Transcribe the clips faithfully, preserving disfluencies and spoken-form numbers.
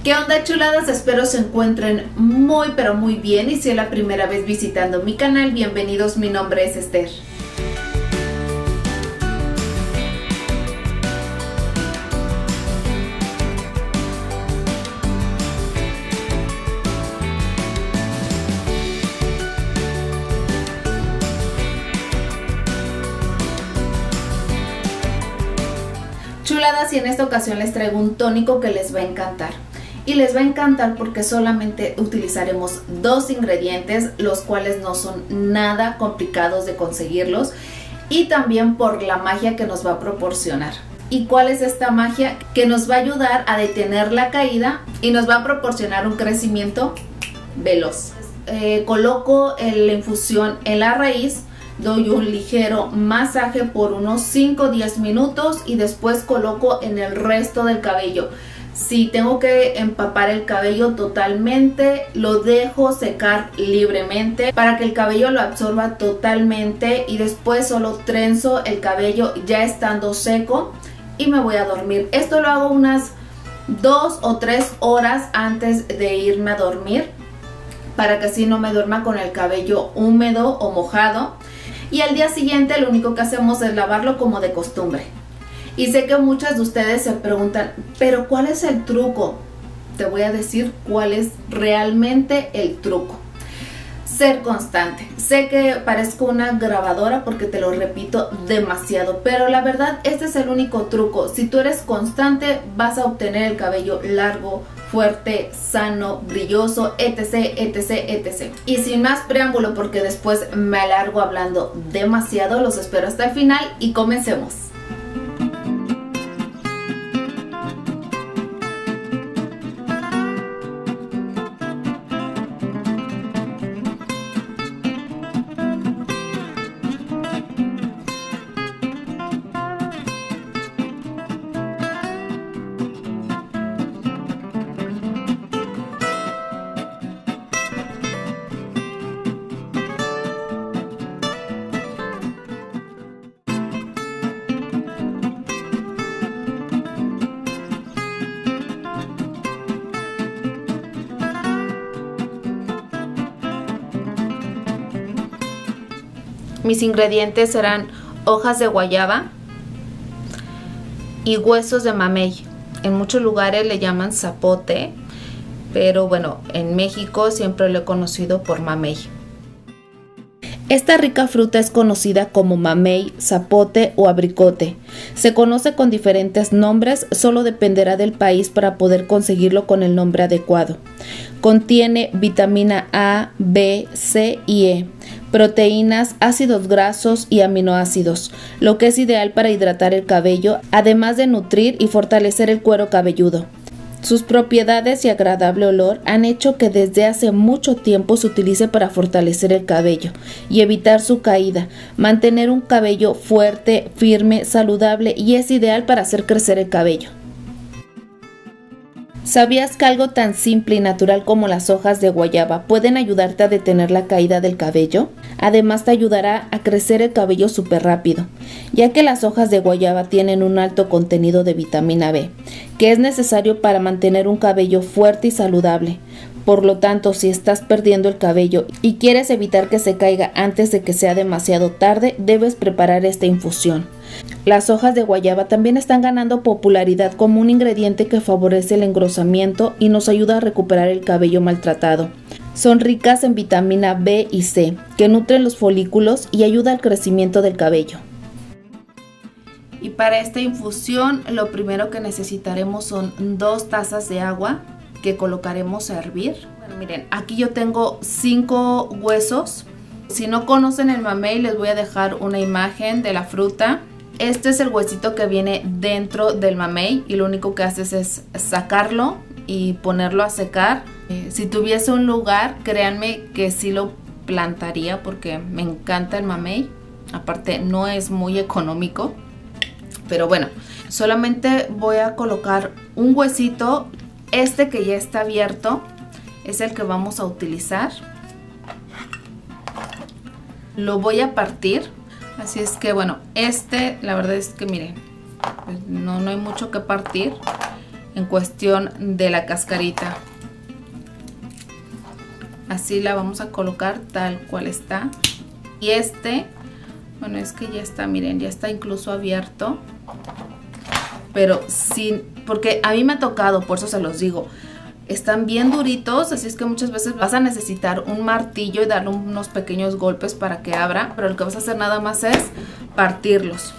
¿Qué onda, chuladas? Espero se encuentren muy pero muy bien, y si es la primera vez visitando mi canal, bienvenidos. Mi nombre es Esther. Chuladas, y en esta ocasión les traigo un tónico que les va a encantar. Y les va a encantar porque solamente utilizaremos dos ingredientes, los cuales no son nada complicados de conseguirlos, y también por la magia que nos va a proporcionar. ¿Y cuál es esta magia? Que nos va a ayudar a detener la caída y nos va a proporcionar un crecimiento veloz. Eh, coloco la infusión en la raíz, doy un ligero masaje por unos cinco a diez minutos y después coloco en el resto del cabello. Si tengo que empapar el cabello totalmente, lo dejo secar libremente para que el cabello lo absorba totalmente, y después solo trenzo el cabello ya estando seco y me voy a dormir. Esto lo hago unas dos o tres horas antes de irme a dormir, para que así no me duerma con el cabello húmedo o mojado. Y al día siguiente lo único que hacemos es lavarlo como de costumbre. Y sé que muchas de ustedes se preguntan, pero ¿cuál es el truco? Te voy a decir cuál es realmente el truco. Ser constante. Sé que parezco una grabadora porque te lo repito demasiado, pero la verdad este es el único truco. Si tú eres constante, vas a obtener el cabello largo, fuerte, sano, brilloso, etc, etc, etc. Y sin más preámbulo, porque después me alargo hablando demasiado, los espero hasta el final y comencemos. Mis ingredientes serán hojas de guayaba y huesos de mamey. En muchos lugares le llaman zapote, pero bueno, en México siempre lo he conocido por mamey. Esta rica fruta es conocida como mamey, zapote o abricote. Se conoce con diferentes nombres, solo dependerá del país para poder conseguirlo con el nombre adecuado. Contiene vitamina A, B, C y E, proteínas, ácidos grasos y aminoácidos, lo que es ideal para hidratar el cabello, además de nutrir y fortalecer el cuero cabelludo. Sus propiedades y agradable olor han hecho que desde hace mucho tiempo se utilice para fortalecer el cabello y evitar su caída, mantener un cabello fuerte, firme, saludable, y es ideal para hacer crecer el cabello. ¿Sabías que algo tan simple y natural como las hojas de guayaba pueden ayudarte a detener la caída del cabello? Además te ayudará a crecer el cabello súper rápido, ya que las hojas de guayaba tienen un alto contenido de vitamina B, que es necesario para mantener un cabello fuerte y saludable. Por lo tanto, si estás perdiendo el cabello y quieres evitar que se caiga antes de que sea demasiado tarde, debes preparar esta infusión. Las hojas de guayaba también están ganando popularidad como un ingrediente que favorece el engrosamiento y nos ayuda a recuperar el cabello maltratado. Son ricas en vitamina B y C, que nutren los folículos y ayuda al crecimiento del cabello. Y para esta infusión lo primero que necesitaremos son dos tazas de agua que colocaremos a hervir. Bueno, miren, aquí yo tengo cinco huesos. Si no conocen el mamey, les voy a dejar una imagen de la fruta. Este es el huesito que viene dentro del mamey y lo único que haces es sacarlo y ponerlo a secar. Eh, si tuviese un lugar, créanme que sí lo plantaría porque me encanta el mamey. Aparte no es muy económico, pero bueno, solamente voy a colocar un huesito. Este que ya está abierto es el que vamos a utilizar. Lo voy a partir. Así es que bueno, este la verdad es que miren, pues no, no hay mucho que partir. en cuestión de la cascarita. Así la vamos a colocar tal cual está. Y este, bueno, es que ya está, miren, ya está incluso abierto. Pero sin, porque a mí me ha tocado, por eso se los digo, están bien duritos, así es que muchas veces vas a necesitar un martillo y darle unos pequeños golpes para que abra. Pero lo que vas a hacer nada más es partirlos.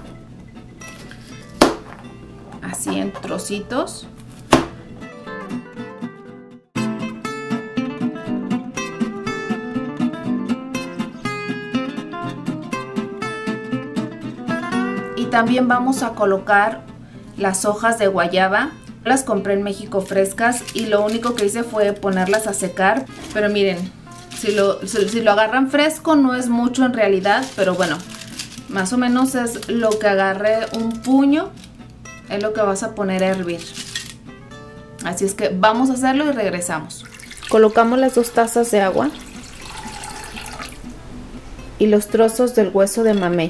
Así en trocitos. Y también vamos a colocar las hojas de guayaba. Las compré en México frescas y lo único que hice fue ponerlas a secar. Pero miren, si lo, si, si lo agarran fresco no es mucho en realidad, pero bueno, más o menos es lo que agarre un puño, es lo que vas a poner a hervir. Así es que vamos a hacerlo y regresamos. Colocamos las dos tazas de agua y los trozos del hueso de mamey.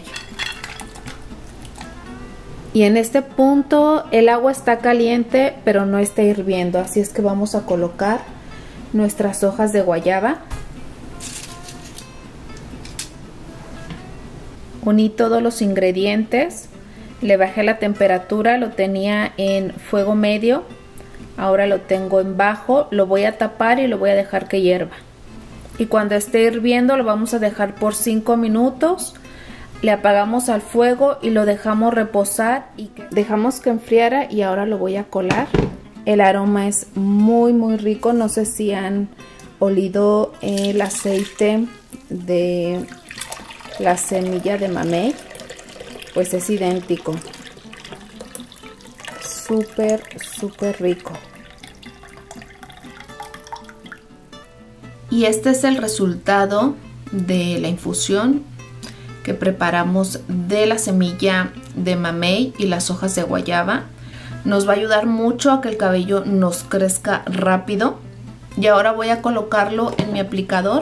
Y en este punto el agua está caliente, pero no está hirviendo. Así es que vamos a colocar nuestras hojas de guayaba. Uní todos los ingredientes. Le bajé la temperatura, lo tenía en fuego medio. Ahora lo tengo en bajo. Lo voy a tapar y lo voy a dejar que hierva. Y cuando esté hirviendo lo vamos a dejar por cinco minutos. Le apagamos al fuego y lo dejamos reposar y que dejamos que enfriara y ahora lo voy a colar. El aroma es muy muy rico, no sé si han olido el aceite de la semilla de mamey, pues es idéntico. Súper súper rico. Y este es el resultado de la infusión que preparamos de la semilla de mamey y las hojas de guayaba. Nos va a ayudar mucho a que el cabello nos crezca rápido. Y ahora voy a colocarlo en mi aplicador.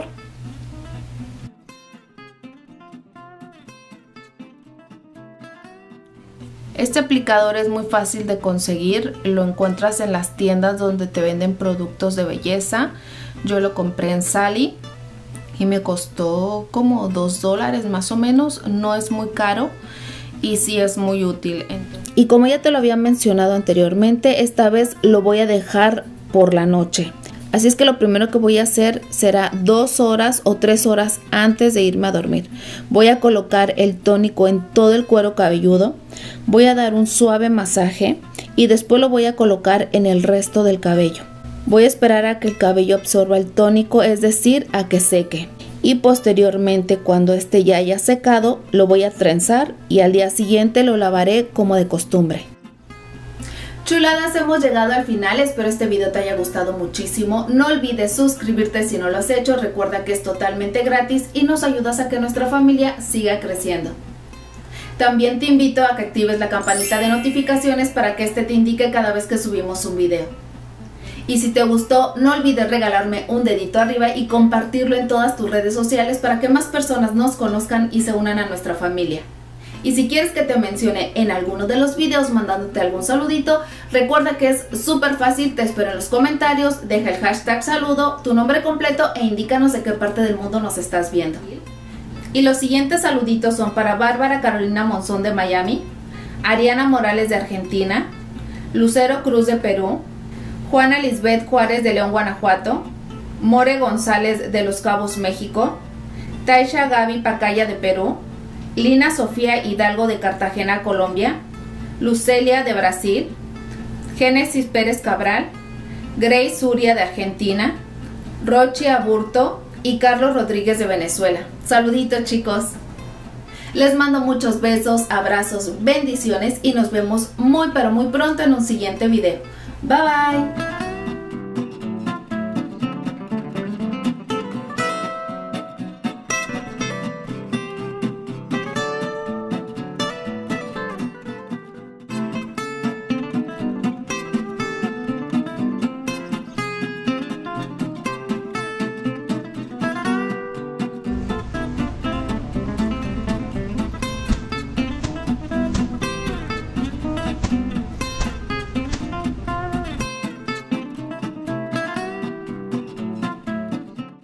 Este aplicador es muy fácil de conseguir, lo encuentras en las tiendas donde te venden productos de belleza. Yo lo compré en Sally y me costó como dos dólares más o menos, no es muy caro y sí es muy útil. Y como ya te lo había mencionado anteriormente, esta vez lo voy a dejar por la noche. Así es que lo primero que voy a hacer será dos horas o tres horas antes de irme a dormir. Voy a colocar el tónico en todo el cuero cabelludo, voy a dar un suave masaje y después lo voy a colocar en el resto del cabello. Voy a esperar a que el cabello absorba el tónico, es decir, a que seque. Y posteriormente, cuando este ya haya secado, lo voy a trenzar y al día siguiente lo lavaré como de costumbre. Chuladas, hemos llegado al final, espero este video te haya gustado muchísimo. No olvides suscribirte si no lo has hecho, recuerda que es totalmente gratis y nos ayudas a que nuestra familia siga creciendo. También te invito a que actives la campanita de notificaciones para que este te indique cada vez que subimos un video. Y si te gustó, no olvides regalarme un dedito arriba y compartirlo en todas tus redes sociales para que más personas nos conozcan y se unan a nuestra familia. Y si quieres que te mencione en alguno de los videos mandándote algún saludito, recuerda que es súper fácil, te espero en los comentarios, deja el hashtag saludo, tu nombre completo e indícanos de qué parte del mundo nos estás viendo. Y los siguientes saluditos son para Bárbara Carolina Monzón de Miami, Ariana Morales de Argentina, Lucero Cruz de Perú, Juana Lisbeth Juárez de León, Guanajuato, More González de Los Cabos, México, Taisha Gaby Pacaya de Perú, Lina Sofía Hidalgo de Cartagena, Colombia, Lucelia de Brasil, Génesis Pérez Cabral, Grace Suria de Argentina, Rochi Aburto y Carlos Rodríguez de Venezuela. Saluditos, chicos. Les mando muchos besos, abrazos, bendiciones y nos vemos muy pero muy pronto en un siguiente video. Bye bye.